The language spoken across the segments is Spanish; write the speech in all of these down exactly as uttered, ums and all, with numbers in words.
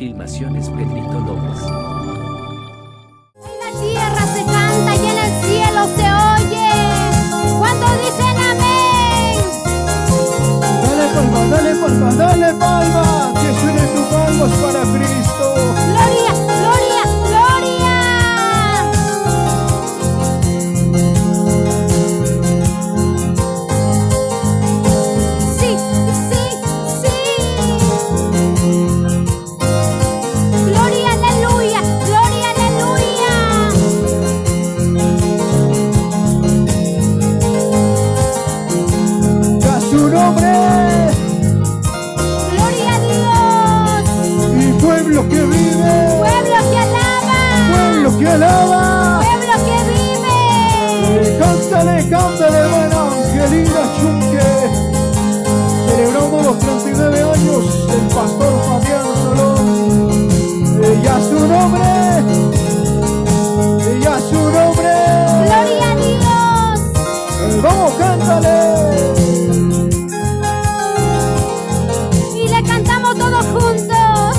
Filmaciones Pedrito López. En la tierra se canta y en el cielo se oye cuando dicen amén. Dale palmas, dale palmas, dale palmas, que suenen tus palmas para Cristo. Gloria, gloria, gloria. Sí, sí, sí. Gloria, aleluya, gloria, aleluya. Ya su nombre. Gloria a Dios. Y pueblo que vive, Pueblo que alaba. pueblo que alaba. Pueblo que vive. Eh, Cántale, cántale, hermana Angelina Chunque. Celebramos los treinta y nueve años del pastor Fabián Solón. Eh, ya su nombre, eh, ya su nombre. Gloria a Dios. Eh, Vamos, cántale. Y le cantamos todos juntos.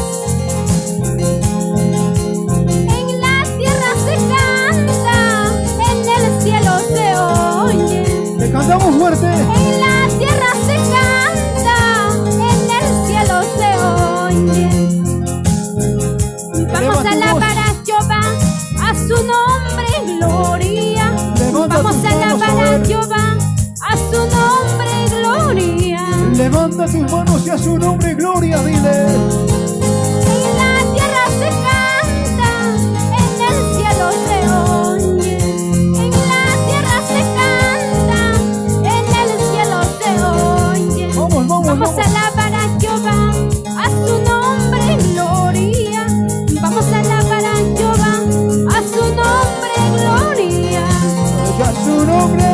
En la tierra se canta, en el cielo se oye. Le cantamos fuerte. En la tierra se canta, en el cielo se oye. Vamos a alabar a Jehová, a su nombre gloria. Levanta Vamos tus a manos, alabar a a ver. Jehová, a su nombre gloria. Levanta tus manos y a su nombre gloria, dile. En la tierra se canta, en el cielo se oye. En la tierra se canta, en el cielo se oye. Vamos, vamos, Vamos vamos. a alabar a Jehová, a su nombre gloria. Vamos a alabar a Jehová, a su nombre gloria. Y a su nombre.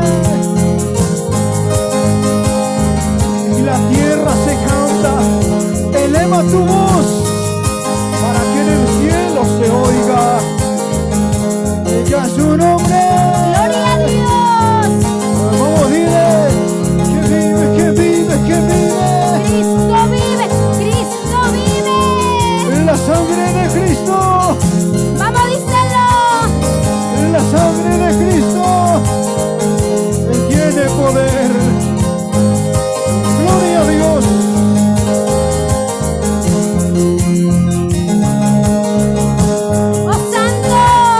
Y la tierra se canta. Eleva tu voz para que en el cielo se oiga. Y a su nombre. Gloria a Dios. Vamos, dile. Que vive, que vive, que vive. Cristo vive, Cristo vive. En la sangre de Cristo. Vamos, díselo. En la sangre de Cristo. Él tiene poder. Gloria a Dios. Oh santo.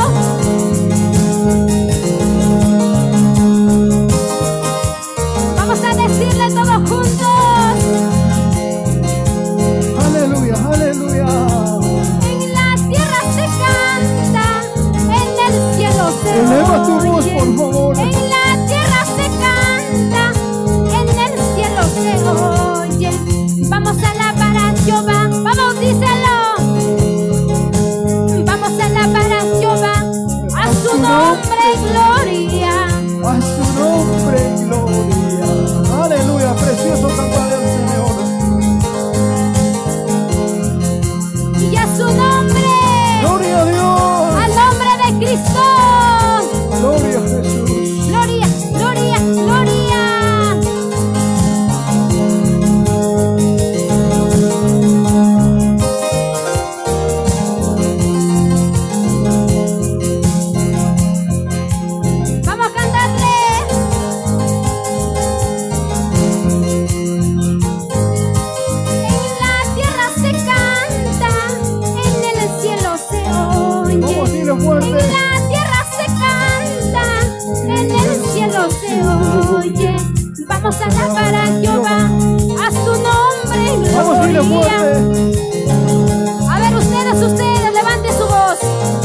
Vamos a decirle todos juntos. Aleluya, aleluya. En la tierra se canta, en el cielo se Eleva tu voz, oye. por favor. En la tierra se canta, en el cielo se oye. Vamos a alabar a Jehová, vamos, díselo. Vamos a alabar a Jehová, a su nombre gloria. A su nombre, gloria. Aleluya, precioso cantar al Señor. Y a su nombre, Gloria a Dios. al nombre de Cristo. Gloria a Jesús. Gloria, gloria, gloria. Vamos a cantarle. En la tierra se canta, en el cielo se oye. Vamos, dile En fuerte. la tierra se canta, en el cielo se oye. Vamos a alabar a Jehová, a su nombre Vamos, dile gloria. fuerte. A ver, ustedes, ustedes, levanten su voz.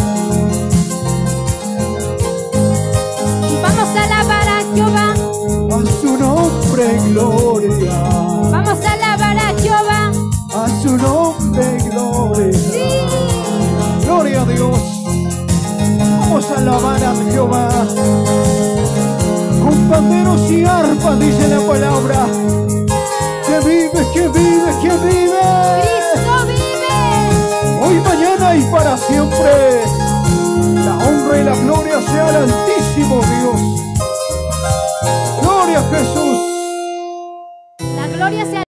Vamos a alabar a Jehová, A su nombre, gloria. vamos a alabar a Jehová. A su nombre, gloria. Sí, Gloria a Dios. Vamos a alabar a Jehová. Con panderos y arpas dice la palabra. Que vive, que vive, que vive. Cristo vive. Hoy, mañana y para siempre. La honra y la gloria sea al Altísimo Dios. Gloria a Jesús. La gloria sea